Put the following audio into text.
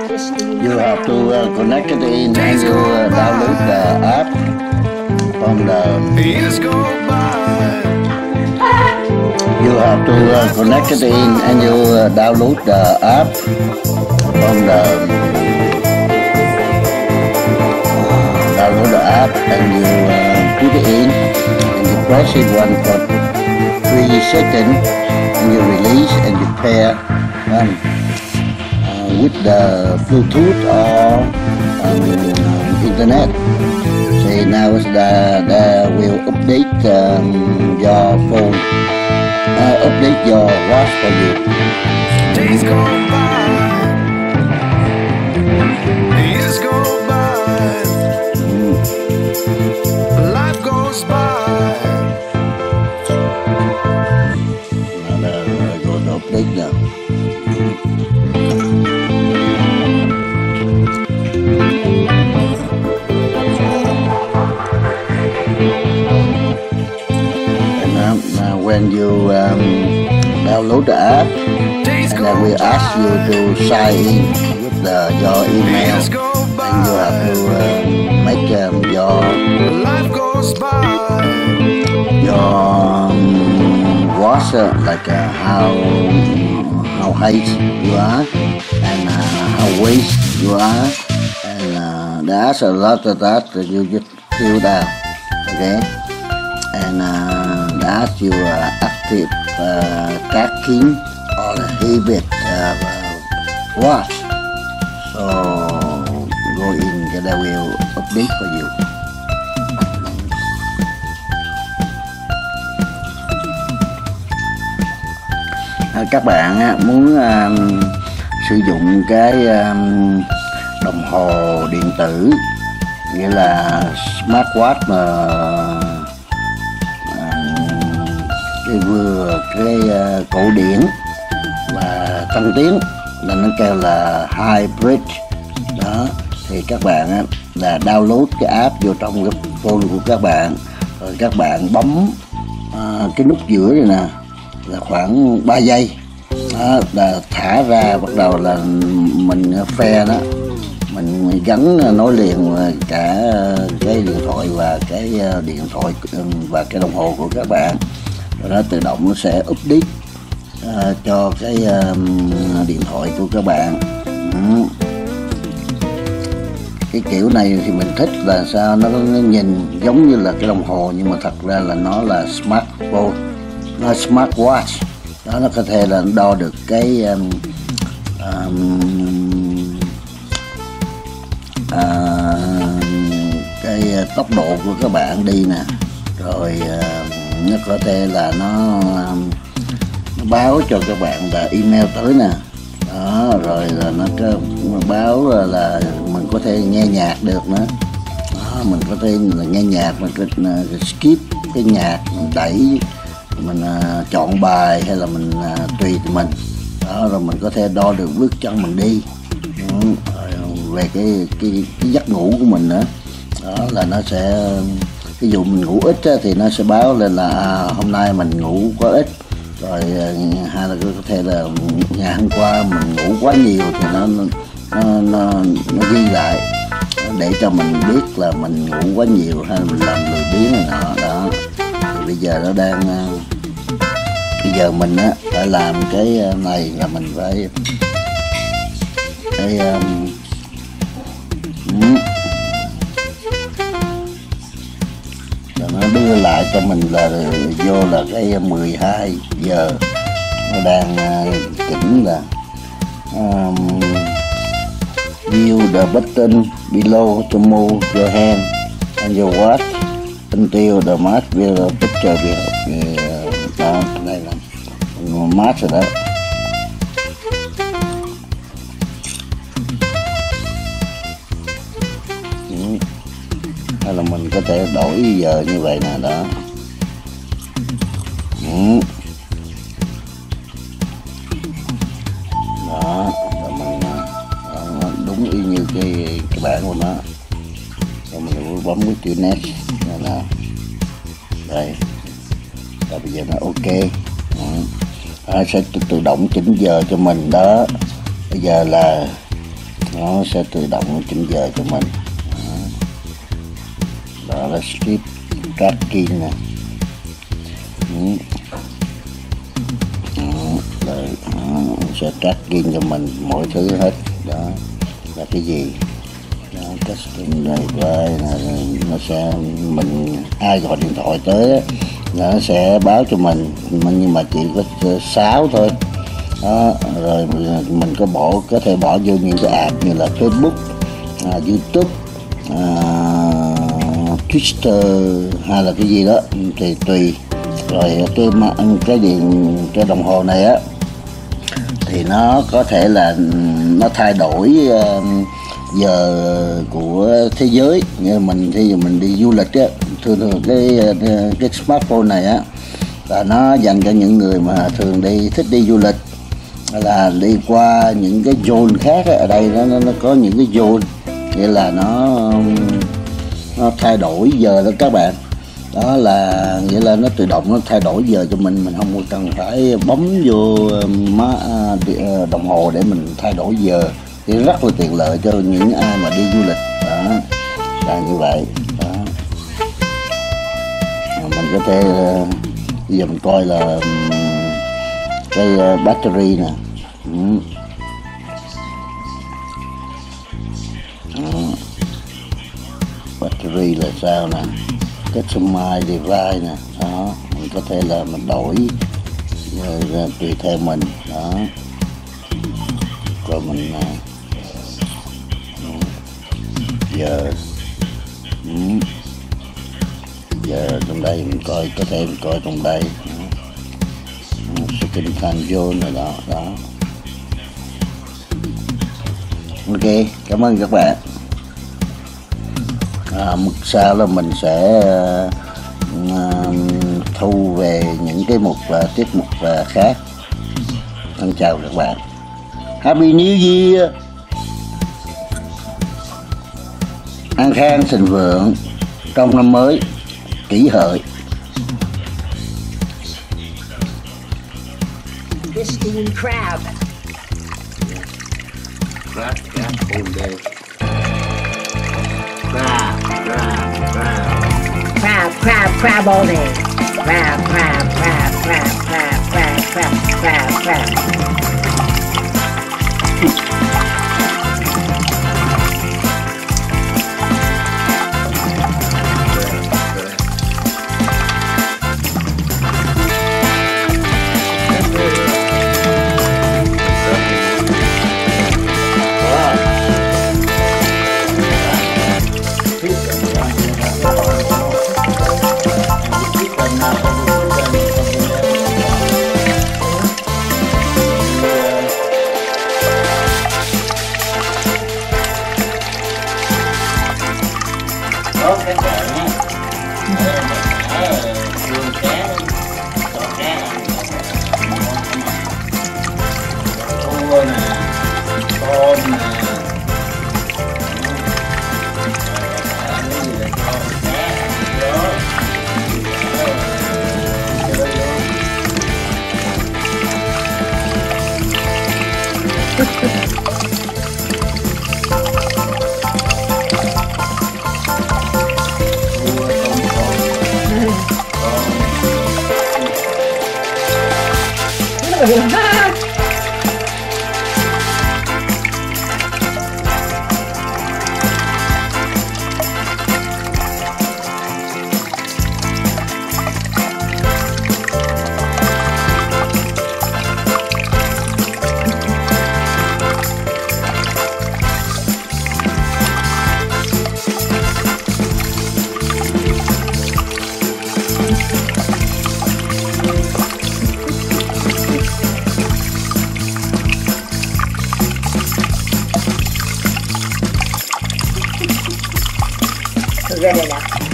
You have to connect it in and you download the app from the. You have to connect it in and you download the app from the. Download the app and you put it in and you press it one for 3 seconds and you release and you pair with the Bluetooth or internet. So now the will update your phone, update your watch for you. Days go by, years go by, life goes by. Now go to update now. When you download the app, and I will ask you to sign in with your email, and you have to make your watch like how height you are and how weight you are, and there's a lot of that you just fill down, okay, and that you are active tracking or habit watch. So go in and I will update for you. Các bạn muốn sử dụng cái đồng hồ điện tử nghĩa là smartwatch mà vừa cái cổ điển và tăng tiến là nó kêu là hybrid đó, thì các bạn là download cái app vô trong cái phone của các bạn, rồi các bạn bấm cái nút giữa này nè là khoảng 3 giây đó, là thả ra, bắt đầu là mình phe đó, mình gắn nối liền cả cái điện thoại và cái điện thoại và cái đồng hồ của các bạn, rồi nó tự động nó sẽ update cho cái điện thoại của các bạn. Cái kiểu này thì mình thích là sao, nó nhìn giống như là cái đồng hồ nhưng mà thật ra là nó là smartphone, nó smartwatch đó, nó có thể là đo được cái tốc độ của các bạn đi nè, rồi nó có thể là nó báo cho các bạn là email tới nè đó, rồi là nó báo là mình có thể nghe nhạc được nữa đó, mình có thể là nghe nhạc, mình có skip cái nhạc, mình đẩy, mình chọn bài hay là mình tùy mình đó, rồi mình có thể đo được bước chân mình đi về cái giấc ngủ của mình nữa đó, là nó sẽ ví dụ mình ngủ ít thì nó sẽ báo lên là hôm nay mình ngủ quá ít, rồi hay là có thể là ngày hôm qua mình ngủ quá nhiều thì nó ghi lại để cho mình biết là mình ngủ quá nhiều hay là mình làm lười biếng này nọ đó. Thì bây giờ nó đang bây giờ mình phải làm cái này là mình phải cái nó đưa lại cho mình là vô là cái 12 giờ, nó đang chỉnh là view the button below to move your hand and your watch until the match will picture behind. Đó, đây là match rồi đó. Hay là mình có thể đổi giờ như vậy nè đó. Đó, rồi mình đúng y như cái bảng của nó, rồi mình bấm cái chữ next này nè, đây, rồi bây giờ nó ok, nó sẽ tự động chỉnh giờ cho mình đó. Bây giờ là nó sẽ tự động nó chỉnh giờ cho mình. Đó là sleep tracking nè. Rồi, sẽ tracking cho mình mọi thứ hết. Đó là cái gì? Đó, custom drive nó sẽ mình ai gọi điện thoại tới á, nó sẽ báo cho mình nhưng mà chỉ có 6 thôi. Đó, rồi mình có thể bỏ vô những cái app như là Facebook, YouTube, Twitter hay là cái gì đó thì tùy. Rồi cái đồng hồ này á thì nó có thể là nó thay đổi giờ của thế giới. Như mình khi mình đi du lịch á, thường cái smartphone này á là nó dành cho những người mà thường thích đi du lịch, là đi qua những cái zone khác á. Ở đây nó có những cái zone, nghĩa là nó thay đổi giờ đó các bạn. Đó là nghĩa là nó tự động nó thay đổi giờ cho mình không cần phải bấm vô đồng hồ để mình thay đổi giờ, thì rất là tiện lợi cho những ai mà đi du lịch. Đó là như vậy. Đó, mình có thể bây giờ mình coi là cái battery nè. Battery là sao nè, customize device nè. Đó, mình có thể là mình đổi rồi tùy theo mình. Đó, rồi mình giờ trong đây mình coi, có thể mình coi trong đây second time zone này. Đó. Ok, cảm ơn các bạn. Sau là mình sẽ thu về những cái tiết mục khác. Xin chào các bạn, Happy New Year, an khang thịnh vượng trong năm mới Kỷ Hợi. Christine Crab. Crab all day. Crab all day. Crab. Good enough.